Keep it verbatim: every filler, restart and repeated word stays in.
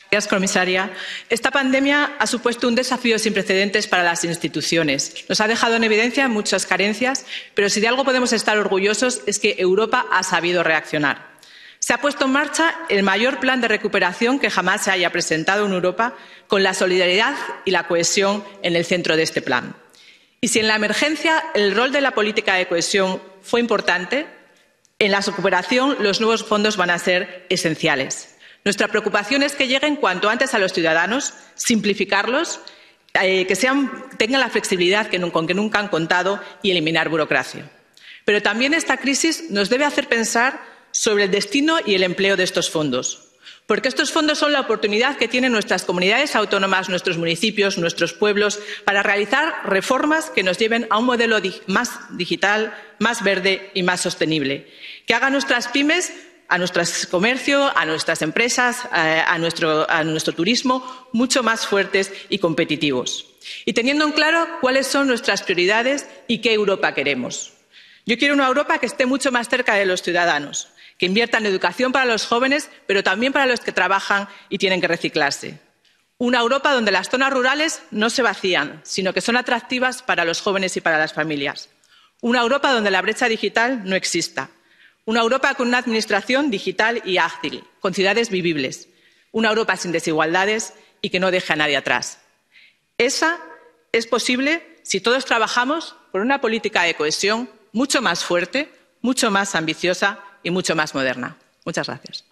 Señora comisaria, esta pandemia ha supuesto un desafío sin precedentes para las instituciones. Nos ha dejado en evidencia muchas carencias, pero si de algo podemos estar orgullosos es que Europa ha sabido reaccionar. Se ha puesto en marcha el mayor plan de recuperación que jamás se haya presentado en Europa, con la solidaridad y la cohesión en el centro de este plan. Y si en la emergencia el rol de la política de cohesión fue importante, en la recuperación los nuevos fondos van a ser esenciales. Nuestra preocupación es que lleguen cuanto antes a los ciudadanos, simplificarlos, eh, que sean, tengan la flexibilidad que, con que nunca han contado y eliminar burocracia. Pero también esta crisis nos debe hacer pensar sobre el destino y el empleo de estos fondos, porque estos fondos son la oportunidad que tienen nuestras comunidades autónomas, nuestros municipios, nuestros pueblos, para realizar reformas que nos lleven a un modelo más digital, más verde y más sostenible, que haga a nuestras pymes, a nuestro comercio, a nuestras empresas, a nuestro, a nuestro turismo mucho más fuertes y competitivos. Y teniendo en claro cuáles son nuestras prioridades y qué Europa queremos. Yo quiero una Europa que esté mucho más cerca de los ciudadanos, que invierta en educación para los jóvenes, pero también para los que trabajan y tienen que reciclarse. Una Europa donde las zonas rurales no se vacían, sino que son atractivas para los jóvenes y para las familias. Una Europa donde la brecha digital no exista. Una Europa con una administración digital y ágil, con ciudades vivibles. Una Europa sin desigualdades y que no deje a nadie atrás. Esa es posible si todos trabajamos por una política de cohesión mucho más fuerte, mucho más ambiciosa y mucho más moderna. Muchas gracias.